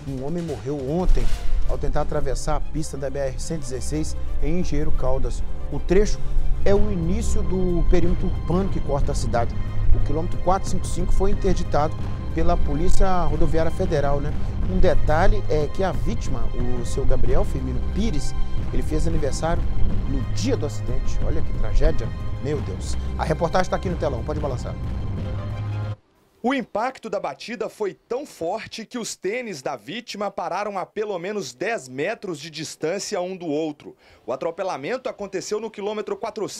Um homem morreu ontem ao tentar atravessar a pista da BR-116 em Engenheiro Caldas. O trecho é o início do perímetro urbano que corta a cidade. O quilômetro 455 foi interditado pela Polícia Rodoviária Federal, né? Um detalhe é que a vítima, o seu Gabriel Firmino Pires, ele fez aniversário no dia do acidente. Olha que tragédia, meu Deus. A reportagem está aqui no telão, pode balançar. O impacto da batida foi tão forte que os tênis da vítima pararam a pelo menos 10 metros de distância um do outro. O atropelamento aconteceu no quilômetro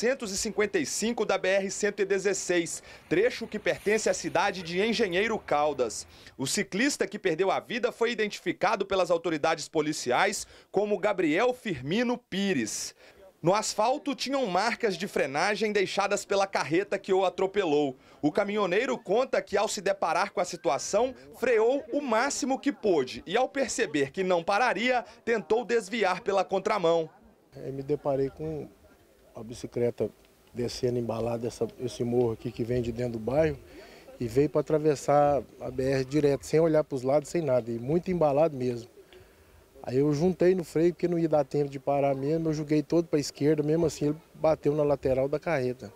455 da BR-116, trecho que pertence à cidade de Engenheiro Caldas. O ciclista que perdeu a vida foi identificado pelas autoridades policiais como Gabriel Firmino Pires. No asfalto tinham marcas de frenagem deixadas pela carreta que o atropelou. O caminhoneiro conta que, ao se deparar com a situação, freou o máximo que pôde e, ao perceber que não pararia, tentou desviar pela contramão. Eu me deparei com a bicicleta descendo embalada, esse morro aqui que vem de dentro do bairro, e veio para atravessar a BR direto, sem olhar para os lados, sem nada, e muito embalado mesmo. Aí eu juntei no freio, porque não ia dar tempo de parar mesmo, eu joguei todo para a esquerda, mesmo assim ele bateu na lateral da carreta.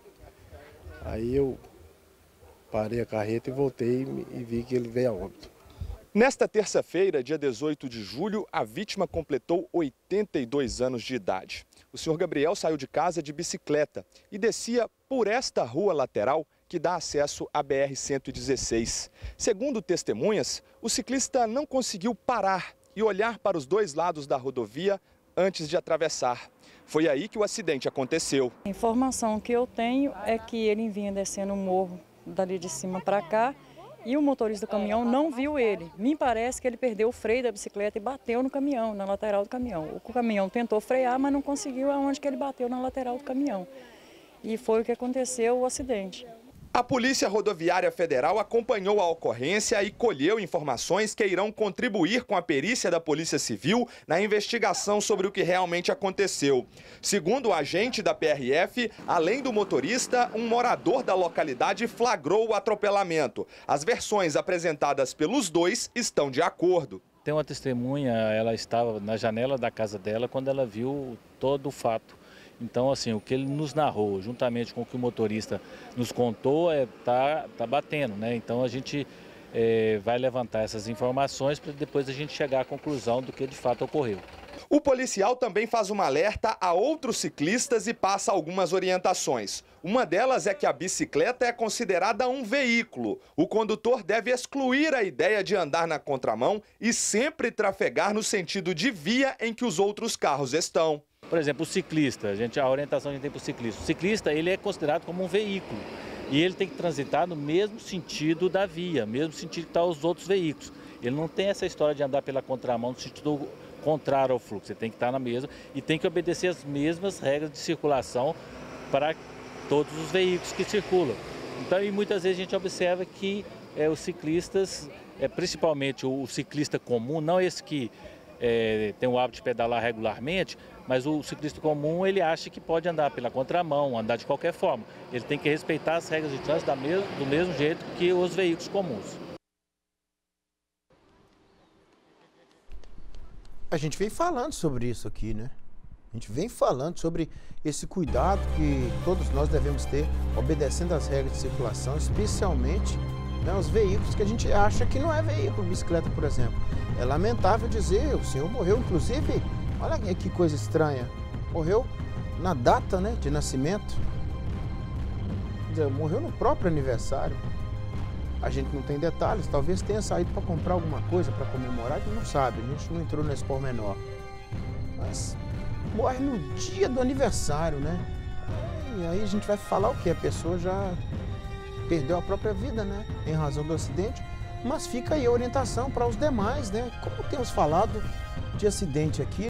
Aí eu parei a carreta e voltei e vi que ele veio a óbito. Nesta terça-feira, dia 18 de julho, a vítima completou 82 anos de idade. O senhor Gabriel saiu de casa de bicicleta e descia por esta rua lateral que dá acesso à BR-116. Segundo testemunhas, o ciclista não conseguiu parar e olhar para os dois lados da rodovia antes de atravessar. Foi aí que o acidente aconteceu. A informação que eu tenho é que ele vinha descendo o morro dali de cima para cá e o motorista do caminhão não viu ele. Me parece que ele perdeu o freio da bicicleta e bateu no caminhão, na lateral do caminhão. O caminhão tentou frear, mas não conseguiu aonde que ele bateu na lateral do caminhão. E foi o que aconteceu, o acidente. A Polícia Rodoviária Federal acompanhou a ocorrência e colheu informações que irão contribuir com a perícia da Polícia Civil na investigação sobre o que realmente aconteceu. Segundo o agente da PRF, além do motorista, um morador da localidade flagrou o atropelamento. As versões apresentadas pelos dois estão de acordo. Tem uma testemunha, ela estava na janela da casa dela quando ela viu todo o fato. Então, assim, o que ele nos narrou, juntamente com o que o motorista nos contou, tá batendo, né? Então, a gente vai levantar essas informações para depois a gente chegar à conclusão do que de fato ocorreu. O policial também faz uma alerta a outros ciclistas e passa algumas orientações. Uma delas é que a bicicleta é considerada um veículo. O condutor deve excluir a ideia de andar na contramão e sempre trafegar no sentido de via em que os outros carros estão. Por exemplo, o ciclista, a orientação que a gente tem para o ciclista. O ciclista, ele é considerado como um veículo e ele tem que transitar no mesmo sentido da via, mesmo sentido que estão os outros veículos. Ele não tem essa história de andar pela contramão no sentido contrário ao fluxo, ele tem que estar na mesma e tem que obedecer as mesmas regras de circulação para todos os veículos que circulam. Então, e muitas vezes a gente observa que os ciclistas, principalmente o ciclista comum, não esse que tem o hábito de pedalar regularmente, mas o ciclista comum, ele acha que pode andar pela contramão, andar de qualquer forma. Ele tem que respeitar as regras de trânsito do mesmo jeito que os veículos comuns. A gente vem falando sobre isso aqui, né? A gente vem falando sobre esse cuidado que todos nós devemos ter, obedecendo às regras de circulação, especialmente, né, os veículos que a gente acha que não é veículo, bicicleta, por exemplo. É lamentável dizer, o senhor morreu, inclusive, olha que coisa estranha, morreu na data, né, de nascimento, quer dizer, morreu no próprio aniversário. A gente não tem detalhes, talvez tenha saído para comprar alguma coisa para comemorar, a gente não sabe, a gente não entrou nesse pormenor. Mas morre no dia do aniversário, né? E aí a gente vai falar o quê? A pessoa já perdeu a própria vida, né? Em razão do acidente. Mas fica aí a orientação para os demais, né? Como temos falado de acidente aqui,